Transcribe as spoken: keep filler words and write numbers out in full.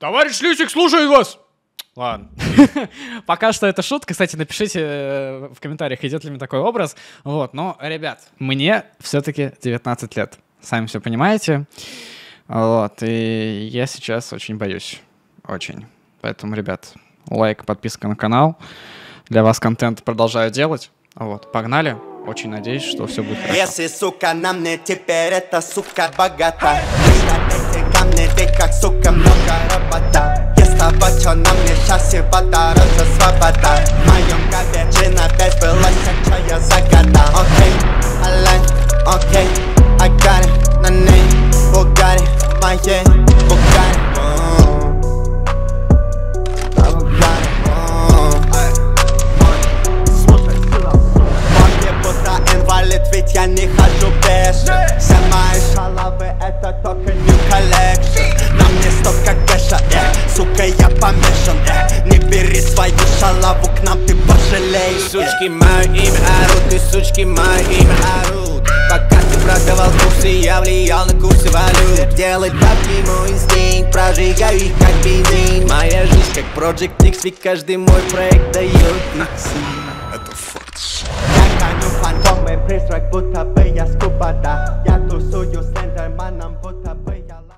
Товарищ Лютик слушает вас! Ладно. Пока что это шутка. Кстати, напишите в комментариях, идет ли мне такой образ. Вот, но, ребят, мне все-таки девятнадцать лет. Сами все понимаете. Вот, и я сейчас очень боюсь. Очень. Поэтому, ребят, лайк, подписка на канал. Для вас контент продолжаю делать. Вот, погнали. Очень надеюсь, что все будет хорошо. Если, сука, на мне теперь эта сука богата. Эти камни, ведь как, сука, много работа. Я с тобой, чё на мне счастье, подороже свобода. В моем говядин опять была вся, чё я загадал. Окей, алань, окей, I got it, на ней Бугари, моей Бугари. Ведь я не хожу пешим. Все мои шалавы это только new collection. На мне стопка кэша, э, сука, я помешан, э. Не бери свою шалаву, к нам ты пожалеешь. Сучки мое имя орут, и сучки мое имя орут. Пока ты продавал курсы, я влиял на курсы валют. Делать бабки мой инстинкт, прожигаю их как бензин. Моя жизнь как Project X, ведь каждый мой проект дает иксы. Это факт. Я гоню фантомы, призрак, будто бы я скуба, да. Я тусую с лендерманом.